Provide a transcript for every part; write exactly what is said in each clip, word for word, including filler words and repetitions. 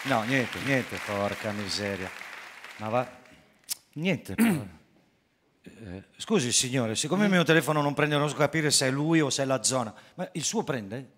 No, niente, niente, porca miseria. Ma va... Niente. eh, scusi, signore, siccome il mio telefono non prende, non riesco a capire se è lui o se è la zona. Ma il suo prende?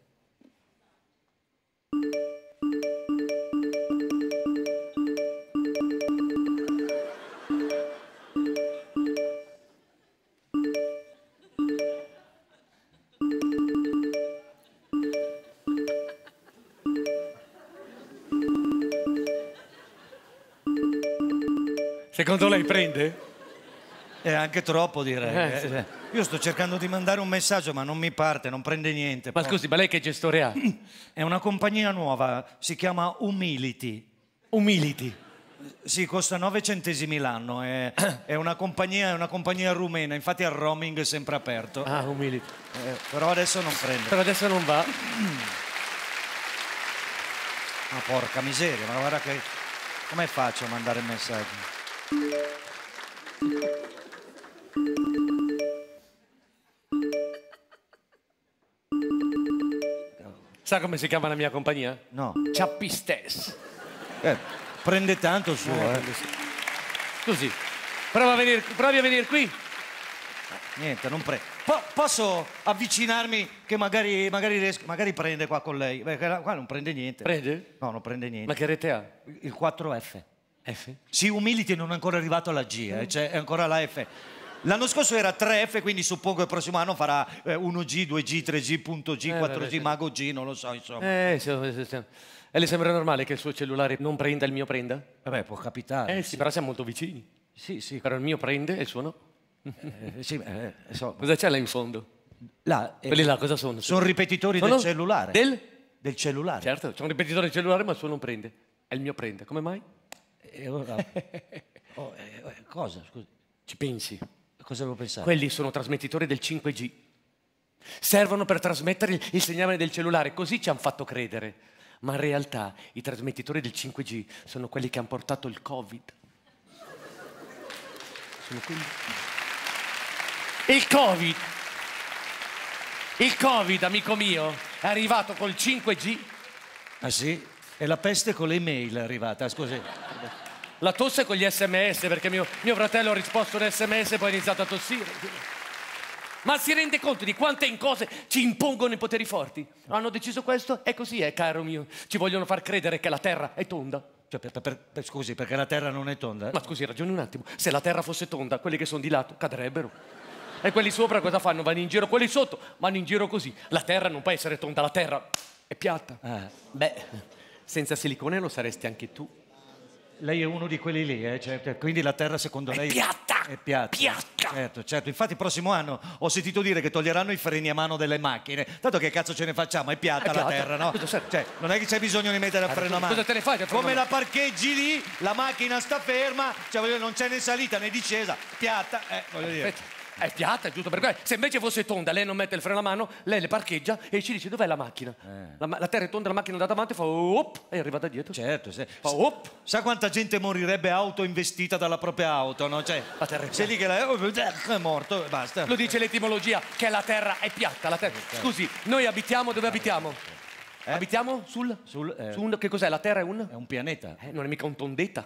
Secondo lei prende? È anche troppo, direi. Eh, sì. Eh, Io sto cercando di mandare un messaggio, ma non mi parte, non prende niente. Ma Poi- scusi, ma lei che gestore ha? È una compagnia nuova, si chiama Umility. Umility. Sì, costa nove centesimi l'anno. È, è una compagnia, è una compagnia rumena, infatti il roaming è sempre aperto. Ah, Umility. Eh, però adesso non prende. Però adesso non va. Ma porca miseria, ma guarda che... Come faccio a mandare il messaggio? Sa come si chiama la mia compagnia? No. Ciappistes. Eh, prende tanto il suo, eh. Scusi, prova a venire, provi a venire qui. Niente, non prende. Po- posso avvicinarmi che magari, magari, riesco- magari prende qua con lei? Perché qua non prende niente. Prende? No, non prende niente. Ma che rete ha? Il quattro F. F? Sì, Umility non è ancora arrivato alla G, eh, cioè è ancora la F. L'anno scorso era tre F, quindi suppongo che il prossimo anno farà eh, uno G, due G, tre G, punto G, Eh, quattro G, vabbè, sì. Mago G, non lo so, insomma. Eh, sì, sì, sì. E le sembra normale che il suo cellulare non prenda il mio prenda? Vabbè, può capitare. Eh sì, però siamo molto vicini. Sì, sì. Però il mio prende e il suo no. Eh, sì, eh, insomma. Cosa c'è là in fondo? Là, eh, Quelli là cosa sono? sono ripetitori Sono del cellulare. Del? Del cellulare. Certo, c'è un ripetitore del cellulare ma il suo non prende. E il mio prende. Come mai? E ora... oh, eh, eh, cosa, scusi? Ci pensi? Cosa devo pensare? Quelli sono trasmettitori del cinque G. Servono per trasmettere il, il segnale del cellulare, così ci hanno fatto credere. Ma in realtà i trasmettitori del cinque G sono quelli che hanno portato il Covid. Sono quelli. Il Covid. Il Covid, amico mio, è arrivato col cinque G. Ah sì? E la peste con le mail è arrivata, scusi. La tosse con gli sms, perché mio, mio fratello ha risposto un sms e poi ha iniziato a tossire. Ma si rende conto di quante in cose ci impongono i poteri forti? Hanno deciso questo e così è, caro mio. Ci vogliono far credere che la Terra è tonda. Cioè, per, per- per- scusi, perché la Terra non è tonda? eh? Ma scusi, ragioni un attimo. Se la Terra fosse tonda, quelli che sono di lato cadrebbero. E quelli sopra cosa fanno? Vanno in giro. Quelli sotto vanno in giro così. La Terra non può essere tonda, la Terra è piatta. Ah, Beh, senza silicone lo saresti anche tu. lei è uno di quelli lì, eh? Cioè, cioè, quindi la Terra secondo È lei... piatta! È piatta. Piatta! Certo, certo. Infatti il prossimo anno ho sentito dire che toglieranno i freni a mano delle macchine. Tanto che cazzo ce ne facciamo? È piatta, È la piatta. Terra, no? Cosa serve? Cioè, non è che c'è bisogno di mettere il freno a mano. Cosa te ne fai del freno Come a la mano? parcheggi lì, la macchina sta ferma, cioè voglio dire, non c'è né salita né discesa, piatta, eh, voglio dire. Aspetta, è piatta, è giusto per quello. Se invece fosse tonda, lei non mette il freno a mano, lei le parcheggia e ci dice dov'è la macchina. La, ma- la terra è tonda, la macchina è andata avanti, fa op, e arriva da dietro. Certo, se, Fa op. sa quanta gente morirebbe auto investita dalla propria auto, no? Cioè, La terra è sei lì che la, oh, è morto, e basta. Lo dice l'etimologia, che la terra è piatta. La terra... Scusi, noi abitiamo dove abitiamo? Eh? Abitiamo sul? Sul, eh, su un... Che cos'è? La terra è un? È un pianeta. Eh, non è mica un tondetta.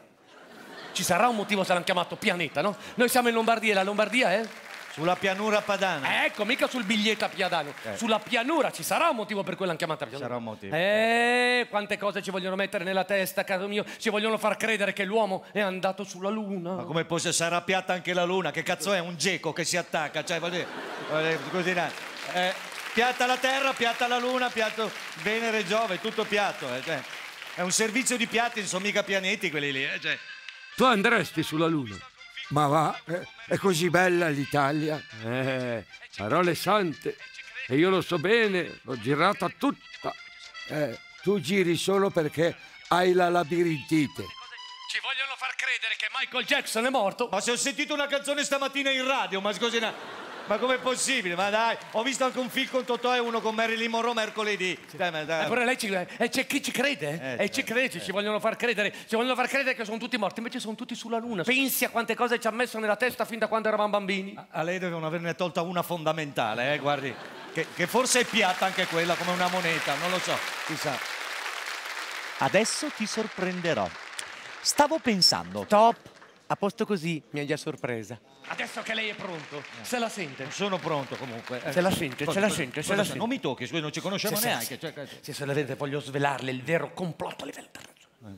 Ci sarà un motivo se l'hanno chiamato pianeta, no? Noi siamo in Lombardia e la Lombardia è? Sulla pianura padana. Ecco, mica sul biglietto a Piadano. Eh. Sulla pianura ci sarà un motivo per cui l'hanno chiamata pianura. Sarà un motivo. Eh, quante cose ci vogliono mettere nella testa, caro mio. Ci vogliono far credere che l'uomo è andato sulla luna. Ma come fosse sarà piatta anche la luna? Che cazzo è un geco che si attacca? Cioè, voglio dire, voglio dire, così, dai. Eh, piatta la terra, piatta la luna, piatto Venere, Giove, tutto piatto. eh, cioè. È un servizio di piatti, non sono mica pianeti quelli lì. eh, cioè. Tu andresti sulla Luna? Ma va, eh, è così bella l'Italia. Eh, parole sante. E io lo so bene, l'ho girata tutta. Eh, tu giri solo perché hai la labirintite. Ci vogliono far credere che Michael Jackson è morto. Ma se ho sentito una canzone stamattina in radio, ma scusi, na- ma com'è possibile? Ma dai, ho visto anche un film con Totò e uno con Marilyn Monroe mercoledì. Dai, ma dai. Eppure lei ci, e c'è chi ci crede? Eh, e ci crede, ci vogliono far credere, ci vogliono far credere che sono tutti morti, invece sono tutti sulla luna. Pensi a quante cose ci ha messo nella testa fin da quando eravamo bambini? A lei devono averne tolta una fondamentale, eh, guardi, che, che forse è piatta anche quella come una moneta, non lo so, chissà. Adesso ti sorprenderò. Stavo pensando. Stop. A posto così, mi ha già sorpresa. Adesso che lei è pronto, se la sente. Sono pronto comunque. Se la sente, se la sente, se la sente. Non mi tocchi, scusi, non ci conosciamo Sì, sì, neanche. sì. Cioè, Sì, se la vede, voglio svelarle il vero complotto a livello internazionale.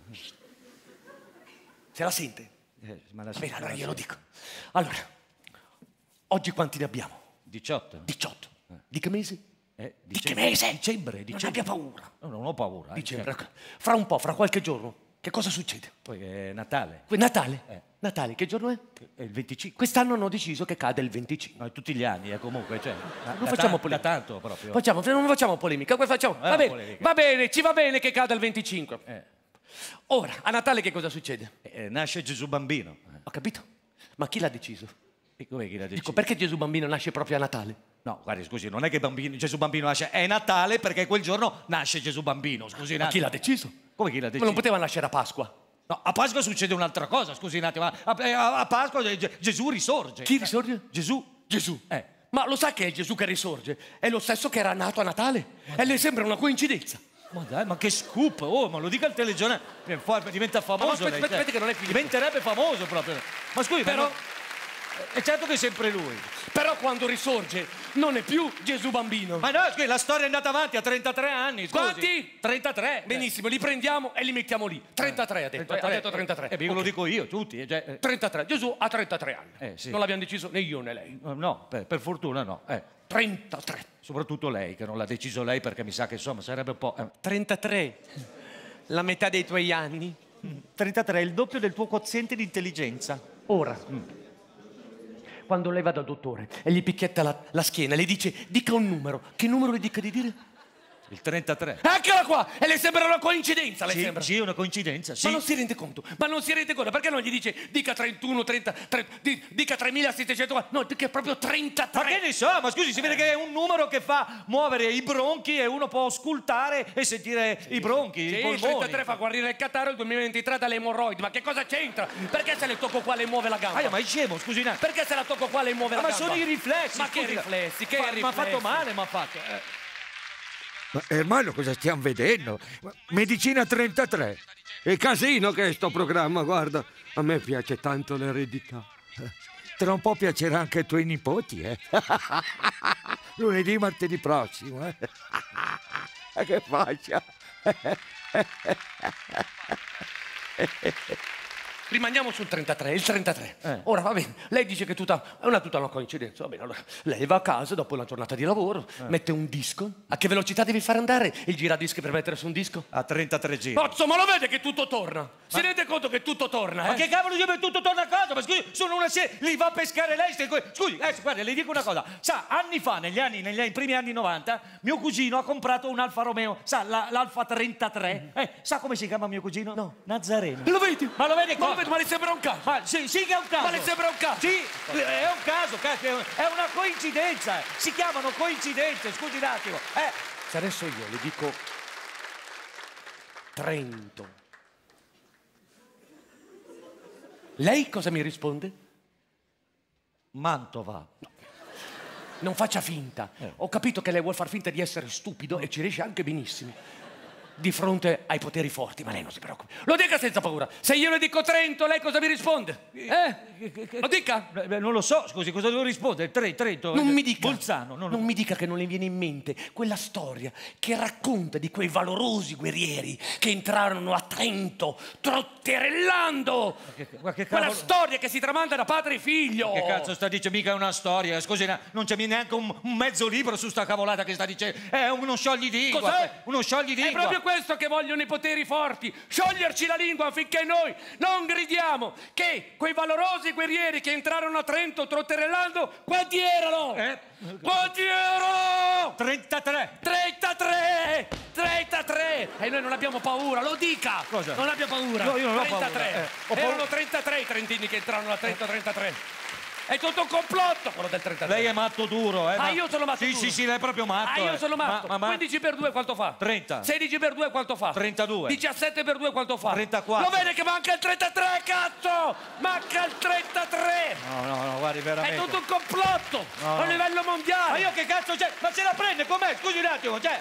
Se la sente? eh, ma la Bene, allora glielo dico. Allora, oggi quanti ne abbiamo? diciotto. diciotto. Di che mese? Eh, Di che dicembre. mese? Dicembre, Non dicembre. abbia paura. No, non ho paura. eh, Dicembre. cioè, ecco. Fra un po', fra qualche giorno, che cosa succede? Poi è Natale. Que- Natale. Eh. Natale, che giorno è? È il venticinque. Quest'anno hanno deciso che cade il venticinque. No, tutti gli anni, eh, comunque. Cioè, da, Non da facciamo ta- polemica. Da tanto proprio. Facciamo, non facciamo polemica, poi facciamo. Va Eh, bene, polemica. va bene, ci va bene che cada il venticinque. Eh, Ora, a Natale che cosa succede? eh, nasce Gesù bambino. Eh, Ho capito? Ma chi l'ha deciso? E com'è che l'ha deciso? Dico, perché Gesù bambino nasce proprio a Natale? No, guardi, scusi, non è che bambino, Gesù bambino nasce, è Natale perché quel giorno nasce Gesù bambino, scusi un Ma chi attimo. l'ha deciso? Come chi l'ha Ma deciso? non poteva nascere a Pasqua. No, a Pasqua succede un'altra cosa, scusi un attimo. A, a- a Pasqua Ge- Gesù risorge. Chi risorge? Gesù. Gesù. Eh. Ma lo sa che è Gesù che risorge? È lo stesso che era nato a Natale? E le sembra una coincidenza? Ma dai, ma che scoop! Oh, ma lo dica al telegiornale, viene fuori, diventa famoso. Ma aspetta, lei, aspetta, cioè. aspetta che non è finito. Diventerebbe famoso proprio. Ma scusi, Però- però... È certo che è sempre lui. Però quando risorge non è più Gesù bambino. Ma no, scusi, la storia è andata avanti a trentatré anni, scusi. Quanti? trentatré. Benissimo, li prendiamo e li mettiamo lì. trentatré ha detto, eh, ha detto trentatré. Eh, beh, Ok. lo dico io, tutti. eh, cioè, eh, trentatré, Gesù ha trentatré anni. Eh, sì. Non l'abbiamo deciso né io né lei. no, per, per fortuna no. Eh, trentatré. soprattutto lei, che non l'ha deciso lei, perché mi sa che insomma sarebbe un po'... eh. trentatré. La metà dei tuoi anni. trentatré è il doppio del tuo quoziente di intelligenza. Ora, quando lei va dal dottore e gli picchietta la, la schiena, le dice dica un numero. Che numero le dica di dire? Il trentatré. Eccola qua! E le sembra una coincidenza, le Sì, sembra? sì, è una coincidenza, sì. Ma non si rende conto? Ma non si rende conto? Perché non gli dice dica trentuno, trenta, tre, di- dica tremilasettecento? No, dica proprio trentatré. Ma che ne so, ma scusi, si vede che è un numero che fa muovere i bronchi e uno può auscultare e sentire i bronchi, Sì, i il polmoni. trentatré fa guarire il catarro, il duemilaventitré dalle emorroidi. Ma che cosa c'entra? Perché se le tocco qua le muove la gamba? Ah, ma è scemo, scusi un attimo. Perché se la tocco qua le muove Ah, la ma gamba? sono i riflessi. Ma che scusi. riflessi? Che Ma- riflessi? Ma ha fatto male, ma ha fatto. eh. Ma hermano, cosa stiamo vedendo? Medicina trentatré. È casino che è sto programma, guarda. A me piace tanto l'eredità. Tra un po' piacerà anche ai tuoi nipoti, eh? Lunedì, martedì prossimo, eh? E che faccia? Rimaniamo sul trentatré, il trentatré. Eh. Ora va bene, lei dice che è tutta, è una, tutta una coincidenza. Va bene, allora lei va a casa dopo una giornata di lavoro, mette un disco. A che velocità devi far andare il giradischi per mettere su un disco? A trentatré giri. Pazzo, ma lo vede che tutto torna? Si rende conto che tutto torna, eh? Ma che cavolo io tutto torna a casa? Ma scusi, sono una serie, li va a pescare lei. ste que- Scusi, eh, guarda, le dico una cosa. Sa, anni fa, negli anni, negli anni- primi anni novanta, mio cugino ha comprato un Alfa Romeo, sa, la- l'Alfa trentatré. Eh, sa come si chiama mio cugino? No, Nazareno. Lo vedi? Ma lo vede Ma, cosa? lo vedi? Ma le sembra un caso? Ma sì, sì che è un caso. Ma le sembra un caso? Sì, è un caso, cazzo, è un- è una coincidenza. Si chiamano coincidenze, scusi un attimo. Eh, Se adesso io le dico Trento, lei cosa mi risponde? Mantova. Non faccia finta. Ho capito che lei vuol far finta di essere stupido e ci riesce anche benissimo. Di fronte ai poteri forti, ma lei non si preoccupi. Lo dica senza paura. Se io le dico Trento, lei cosa mi risponde? Eh? Lo dica? Eh, beh, non lo so, scusi, cosa devo rispondere? Tre, Trento, Non eh, mi dica. Bolzano. Non, Non mi dica che non le viene in mente quella storia che racconta di quei valorosi guerrieri che entrarono a Trento trotterellando. che- ma che Quella cavolo- storia che si tramanda da padre e figlio. Che cazzo sta dicendo? Mica è una storia. Scusi, na- non c'è neanche un, un mezzo libro su sta cavolata che sta dicendo. È uno sciogli-lingua. Cos'è? Uno sciogli-lingua. È proprio questo che vogliono i poteri forti, scioglierci la lingua affinché noi non gridiamo che quei valorosi guerrieri che entrarono a Trento trotterellando, quanti erano? Eh? Quanti erano? trentatré. trentatré! trentatré! E noi non abbiamo paura, lo dica! Cosa? Non abbia paura! No, io non ho trentatré! paura, eh. Ho paura. Erano trentatré i trentini che entrarono a Trento trentatré! È tutto un complotto quello del trentatré! Lei è matto duro, eh? Ah, ma- io sono matto Sì, duro. sì, sì, lei è proprio matto. Ah, io eh. sono matto. Ma, ma, ma- quindici per due quanto fa? trenta. sedici per due quanto fa? trentadue. diciassette per due quanto fa? trentaquattro. Lo vede che manca il trentatré, cazzo! Manca il trentatré! No, no, no, guardi, È veramente. tutto un complotto No. a livello mondiale! Ma io che cazzo c'è? Ma se la prende com'è? Scusi un attimo, cioè.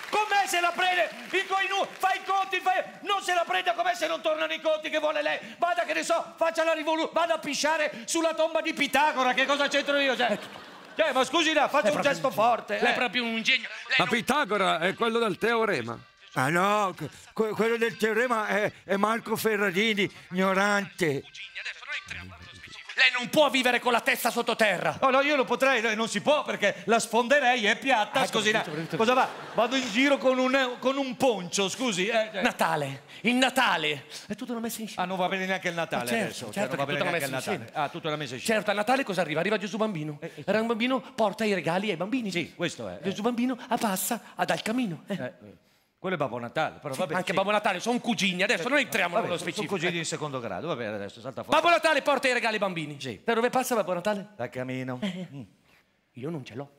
Con me se la prende, i tuoi nu, fai i conti, fai... non se la prende con me se non tornano i conti che vuole lei. Vada che ne so, faccia la rivoluzione, vada a pisciare sulla tomba di Pitagora, che cosa c'entro io? Cioè, cioè ma scusi, là, faccia un gesto forte. Lei è eh. proprio un genio. Lei Ma non... Pitagora è quello del teorema. Ah no, que- quello del teorema è, è Marco Ferradini, ignorante. Adesso noi entriamo nello specifico. Lei non può vivere con la testa sottoterra. No, no, io lo potrei, non si può perché la sfonderei, è piatta, Ah, scusi, capito, capito. cosa va? Vado in giro con un, con un poncio, scusi. Eh, eh. Natale, il Natale. È tutto una messa in scena. Ah, non va bene neanche il Natale Ma certo, adesso. certo cioè, non va che bene tutta neanche il una messa in Natale. Ah, tutta la messa in scena. Certo, a Natale cosa arriva? Arriva Gesù Bambino. Eh, eh, Era un bambino, porta i regali ai bambini. Sì, questo è. Gesù Bambino ah, passa ad al camino. Eh. Eh, eh. Quello è Babbo Natale, però vabbè. Anche sì. Babbo Natale, sono cugini. Adesso noi entriamo Vabbè, nello sono specifico. cugini in secondo grado, va bene, adesso salta fuori. Babbo Natale porta i regali ai bambini. Sì. Da dove passa Babbo Natale? Da camino. Mm. Io non ce l'ho.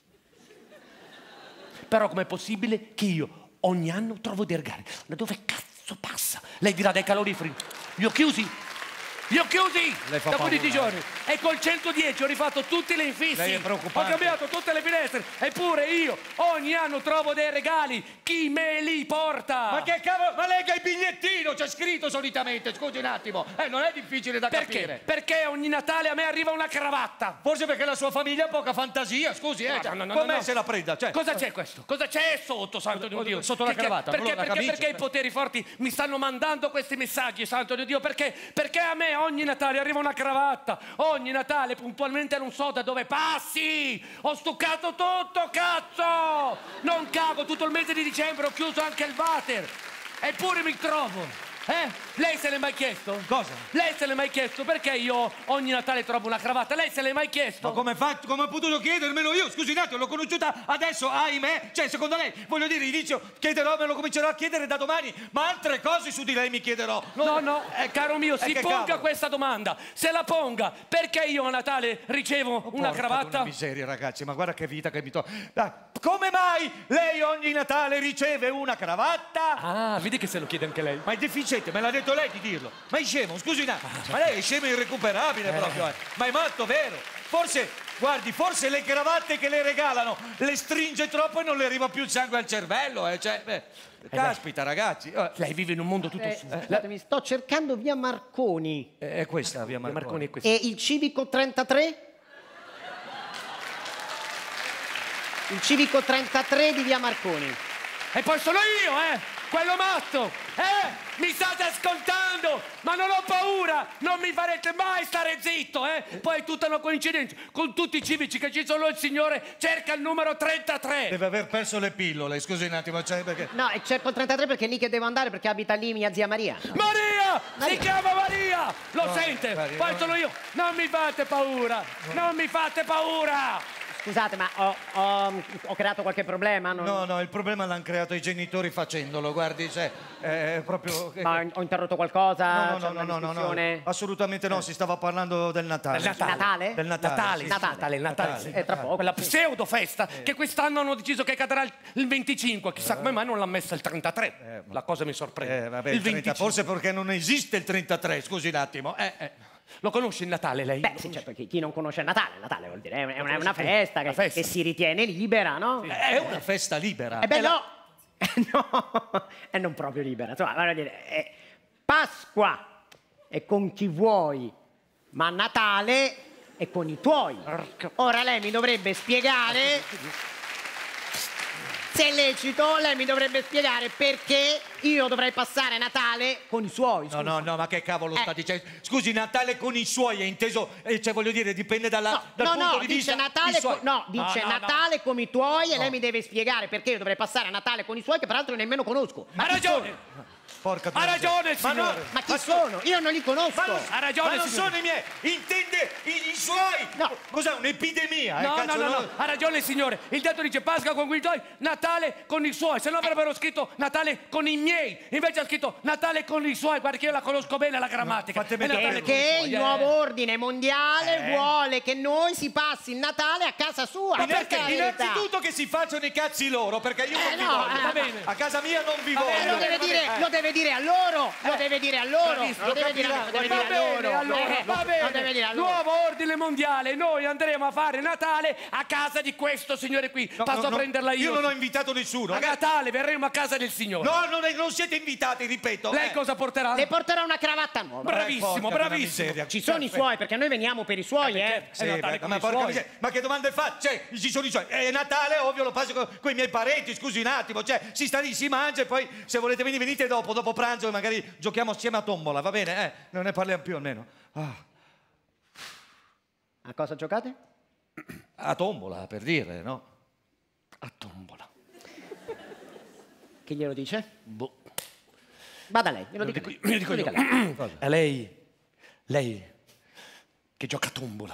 Però com'è possibile che io ogni anno trovo dei regali? Da dove cazzo passa? Lei dirà dai caloriferi. Li ho chiusi. Li ho chiusi Lei fa da quindici paura. giorni. E col centodieci ho rifatto tutti le infissi. Lei è Ho preoccupante. cambiato tutte le finestre. Eppure io ogni anno trovo dei regali. Chi me li porta? Ma che cavolo, ma legga il bigliettino, c'è scritto solitamente, scusi un attimo. Eh, non è difficile da Perché? capire. Perché ogni Natale a me arriva una cravatta. Forse perché la sua famiglia ha poca fantasia, scusi, eh. No, cioè, no, no, con no, me no. se la prenda, cioè. Cosa c'è questo? Cosa c'è sotto, santo di Dio? Sotto la Che- che- cravatta, Perché, la perché, camicia. perché i poteri forti mi stanno mandando questi messaggi, santo di Dio? Perché? Perché a me ogni Natale arriva una cravatta. Ogni Natale puntualmente non so da dove passi. Ho stuccato tutto, cazzo! Non cago, tutto il mese di dicembre ho chiuso anche il water. Eppure mi trovo. Eh? Lei se l'è mai chiesto? Cosa? Lei se l'è mai chiesto perché io ogni Natale trovo una cravatta? Lei se l'è mai chiesto? Ma come fa, come ho potuto chiedermelo io? Scusi un attimo, l'ho conosciuta adesso, ahimè. Cioè, secondo lei, voglio dire, inizio, chiederò, me lo comincerò a chiedere da domani, ma altre cose su di lei mi chiederò. No, no, eh, caro mio, Eh, si che ponga cavolo? questa domanda. Se la ponga, perché io a Natale ricevo una Porca cravatta? Una miseria, ragazzi, ma guarda che vita che mi to... Dai, come mai lei ogni Natale riceve una cravatta? Ah, vedi che se lo chiede anche lei. Ma è deficiente, me l'ha detto lei di dirlo. Ma è scemo, scusi un attimo. Ma lei è scemo irrecuperabile proprio. eh. Ma è matto, vero? Forse, guardi, forse le cravatte che le regalano le stringe troppo e non le arriva più il sangue al cervello. Eh. Cioè, beh, caspita, ragazzi. Eh, Lei vive in un mondo tutto Eh, suo. scusatemi, sto cercando via Marconi. È questa, via Marconi Marconi. è questo. E il civico trentatré? Il civico trentatré di via Marconi. E poi sono io, eh! Quello matto! Eh! Mi state ascoltando! Ma non ho paura! Non mi farete mai stare zitto, eh! Poi è tutta una coincidenza. Con tutti i civici che ci sono, il signore cerca il numero trentatré. Deve aver perso le pillole, scusi un attimo, cioè, perché... No, e cerco il trentatré perché è lì che devo andare perché abita lì mia zia Maria. Maria! Maria. Si chiama Maria! Lo No, sente? Maria, Poi no. sono io! Non mi fate paura! Non mi fate paura! Scusate, ma ho, ho- ho creato qualche problema? Non- No, no, il problema l'hanno creato i genitori facendolo, guardi, cioè, è proprio... Ma ho, ho interrotto qualcosa? No, C'è no, una no, no, no, no, discussione? assolutamente no, si stava parlando del Natale. Del Natale. Natale? Del Natale, Natale, sì, sì, sì. Natale, il Natale, Natale. sì. Eh, tra poco. Quella pseudo festa che quest'anno hanno deciso che cadrà il, il venticinque. Chissà come mai non l'ha messa il trentatré. La cosa mi sorprende. Eh, vabbè, il il trenta, venticinque. forse perché non esiste il trentatré, scusi un attimo. Eh, eh. Lo conosci il Natale lei? Beh, sì, certo, chi, chi non conosce il Natale, il Natale vuol dire è una, è una- è una festa, che, Una festa. che si ritiene libera, no? È una festa libera. Eh beh, È la- no! no! È non proprio libera. Insomma, voglio dire, è Pasqua è con chi vuoi, ma Natale è con i tuoi. Ora lei mi dovrebbe spiegare, se è lecito, lei mi dovrebbe spiegare perché io dovrei passare Natale con i suoi. No, scusi. no, no, ma che cavolo Eh. sta dicendo? Scusi, Natale con i suoi è inteso, eh, cioè voglio dire, dipende dalla, No, dal no, punto no, di dice vista. Natale, i suoi- co- no, dice No, no, no. Natale con i tuoi e lei mi deve spiegare perché io dovrei passare Natale con i suoi che peraltro io nemmeno conosco. Ha chi ragione! Porca Ha troia. ragione il Ma no, signore! Ma chi sono? Io non li conosco. Ma non, Ha ragione, ma non signore. sono i miei, intende i, i suoi. No. Cos'è, un'epidemia? eh, No, no, cazzo, no, no, ha ragione il signore. Il dato dice Pasqua con i tuoi, Natale con i suoi. Se no avrebbero scritto Natale con i miei. Invece ha scritto Natale con i suoi. Guarda che io la conosco bene la grammatica. fatemi È Natale capire. con i Perché suoi, il eh. nuovo ordine mondiale Eh. vuole che noi si passi il Natale a casa sua. Ma Questa perché? è la verità. Innanzitutto che si facciano i cazzi loro, perché io Eh, non vi no, voglio. eh, Va bene. A casa mia non vi Eh, voglio. lo deve dire, lo deve deve dire a loro, lo Eh, deve dire a loro, bravissimo, lo deve lo dire, capirà, lo deve va dire a bene, loro. allora, Eh, va lo bene. deve dire a loro. Nuovo ordine mondiale, noi andremo a fare Natale a casa di questo signore qui. No, Passo no, a no, prenderla io. Io non ho invitato nessuno. A ragazzi. Natale verremo a casa del signore. No, non, è- non siete invitati, ripeto. Lei eh. cosa porterà? Le porterà una cravatta nuova. Bravissimo, porca bravissimo. miseria. Ci sono i suoi, perché noi veniamo per i suoi, eh. Sì, È Natale beh, con ma, i porca suoi. miseria, ma che domande fa? Cioè, ci sono i suoi. È Natale, ovvio, lo passo con i miei parenti, scusi un attimo. Cioè, si sta lì, si mangia e poi se volete venire, venite dopo, dopo pranzo e magari giochiamo assieme a tombola, va bene? Eh, non ne parliamo più almeno. Ah, A cosa giocate? a tombola, per dire, no? A tombola. Chi glielo dice? Boh. Vada lei, glielo Lo dico dico io, io dico Lo io. dica lei. È lei, lei che gioca a tombola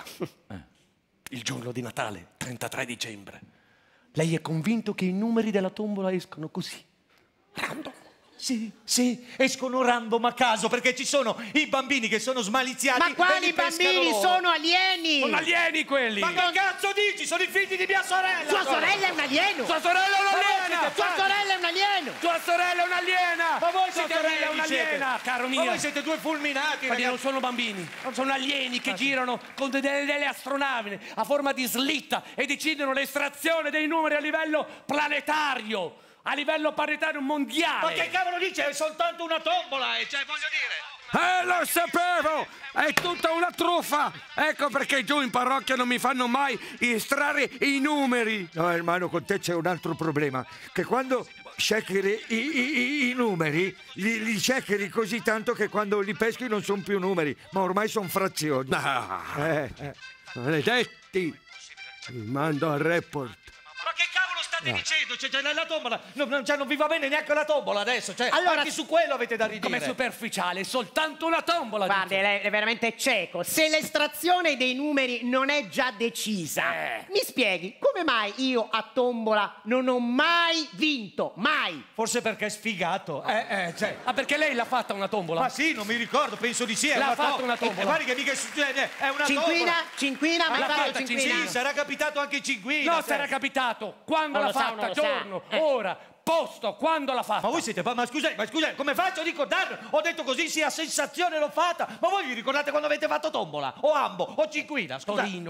il giorno di Natale, trentatré dicembre. Lei è convinto che i numeri della tombola escono così, random. Sì, sì, escono random a caso perché ci sono i bambini che sono smaliziati. Ma e quali li pescano bambini? loro. Sono alieni! Sono alieni quelli! Ma che cazzo dici? Sono i figli di mia sorella! Sua sorella è un alieno! Sua sorella è Ma voi un'aliena! siete Sua sorella è un alieno! Tua sorella è un'aliena! Ma voi Sua siete sorella è alieni, un'aliena, siete. caro mio! Ma voi siete due fulminati, Quelli non ragazzi. sono bambini, sono alieni che girano con delle, delle astronavi a forma di slitta e decidono l'estrazione dei numeri a livello planetario, a livello planetario mondiale. Ma che cavolo dice? È soltanto una tombola, eh, cioè voglio dire. Eh, lo sapevo! È tutta una truffa! Ecco perché giù in parrocchia non mi fanno mai estrarre i numeri! No, hermano, con te c'è un altro problema. Che quando shakeri i, i, i, i numeri, li, li shakeri così tanto che quando li peschi non sono più numeri, ma ormai sono frazioni. Ah, Eh, eh, maledetti! Mi mando al report. Ma che cavolo state dicendo? Cioè, cioè, la tombola, non, non- cioè, non vi va bene neanche la tombola adesso. Cioè, Allora- anche su quello avete da ridire. come superficiale, è soltanto una tombola. Guardi, dice. lei è veramente cieco. Se l'estrazione dei numeri non è già decisa, Eh. mi spieghi come mai io a tombola non ho mai vinto? Mai! Forse perché è sfigato. Eh, eh, cioè. Ah, perché lei l'ha fatta una tombola? Ma sì, non mi ricordo, penso di sì. È L'ha una fatto to- una tombola. Eh, guardi che mica succede, è una Cinquina? tombola. Cinquina? Mai l'ha fatto fatta il cinquina? cinquina? Sì, sarà capitato anche cinquina. No, cioè. sarà capitato. Quando O l'ha lo sa o fatta? non lo sa. Giorno, Eh. ora, posto, quando l'ha fatta? Ma voi siete. Ma scusate, ma scusate, come faccio a ricordarlo? Ho detto così, sì, a sensazione l'ho fatta. Ma voi vi ricordate quando avete fatto tombola? O ambo? O cinquina? Scusate. Torino,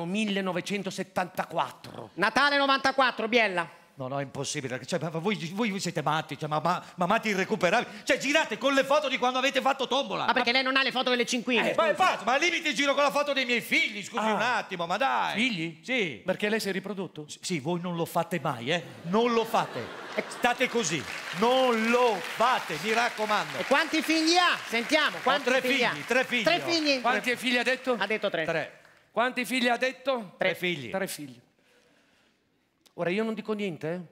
millenovecentosettantaquattro. Natale novantaquattro, Biella. No, no, è impossibile. Cioè, ma voi, voi, voi siete matti, cioè, ma, ma, ma matti irrecuperabili. Cioè, girate con le foto di quando avete fatto tombola. Ah, perché lei non ha le foto delle cinquine? Eh, ma, infatti, ma al limite giro con la foto dei miei figli, scusi Ah. un attimo, ma dai. Figli? Sì. Perché lei si è riprodotto? Sì, voi non lo fate mai, eh? Non lo fate. State così. Non lo fate, mi raccomando. E quanti figli ha? Sentiamo, quanti tre figli, ha? figli, tre figli Tre ho. figli? Quanti figli ha detto? Ha detto tre. Tre. Quanti figli ha detto? Tre figli. Tre figli. Ora io non dico niente, eh?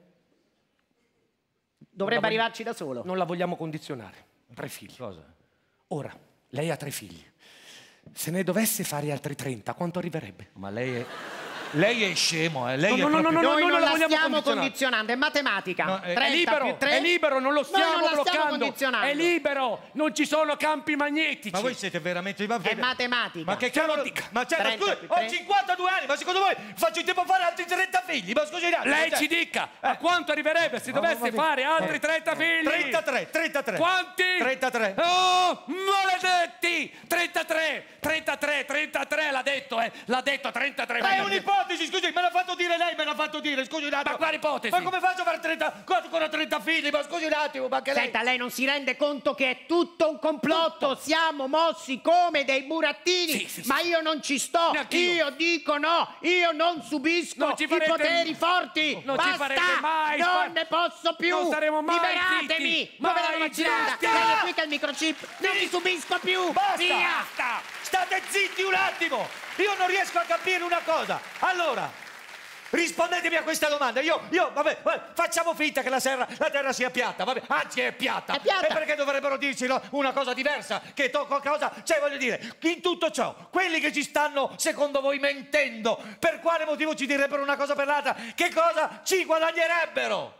Dovrebbe Non la voglio- arrivarci da solo. Non la vogliamo condizionare. Tre figli. Cosa? Ora, lei ha tre figli. Se ne dovesse fare altri trenta, quanto arriverebbe? Ma lei è. Lei è scemo, eh? Lei No, è no, no, proprio- no, Noi no, non la la vogliamo stiamo condizionare. condizionando, è matematica. No, è- è È trenta libero, più tre. è libero, non lo stiamo Noi non la stiamo bloccando. condizionando. È libero, non ci sono campi magnetici. Ma voi siete veramente. Ma, È matematica. Ma che Ce lo cavolo. dica. Ma certo, trenta scusi, più ho tre. cinquantadue anni, ma secondo voi faccio in tempo a fare altri trenta figli? Ma scusi un attimo, Lei cioè- ci dica a quanto arriverebbe se dovesse vabbè. fare altri Eh, trenta figli? trentatré, trentatré. Quanti? trentatré. Oh, maledetti! trentatré, trentatré, trentatré, l'ha detto, eh. L'ha detto, trentatré. Ma è un'ipotesi, scusi, me l'ha fatto dire lei, me l'ha fatto dire, scusi un attimo. Ma quale ipotesi? Ma come faccio a fare trenta, con trenta figli? Ma scusi un attimo, ma che lei... Senta, lei non si rende conto che è tutto un complotto? Siamo mossi come dei burattini, Sì, sì, sì. ma io non ci sto. Neanch'io. Io dico no, io non subisco Non ci i farete- poteri forti. Non ci Basta, farete mai non far- ne posso più. Non saremo mai Liberatemi. zitti. Dove Mai la vaccinata? zitti. Lei è qui che ha il microchip. Non vi subisco più. Basta! Via. Basta! State zitti un attimo! Io non riesco a capire una cosa. Allora, rispondetemi a questa domanda. Io, io, vabbè, vabbè, facciamo finta che la terra, la terra sia piatta, vabbè, anzi è piatta. È piatta. E perché dovrebbero dirci no, una cosa diversa? Che tocca cosa? Cioè, voglio dire, in tutto ciò, quelli che ci stanno, secondo voi, mentendo, per quale motivo ci direbbero una cosa per l'altra? Che cosa ci guadagnerebbero?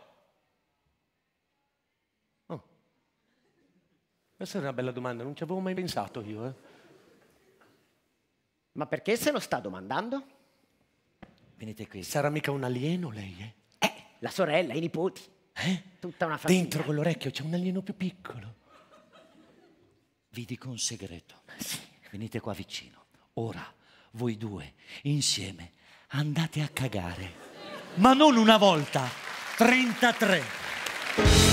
Questa è una bella domanda, non ci avevo mai pensato io, eh. Ma perché se lo sta domandando? Venite qui. Sarà mica un alieno lei, eh? Eh, la sorella, i nipoti. Eh? Tutta una famiglia. Dentro quell'orecchio c'è un alieno più piccolo. vi dico un segreto. Venite qua vicino. Ora, voi due, insieme, andate a cagare. Ma non una volta, trentatré.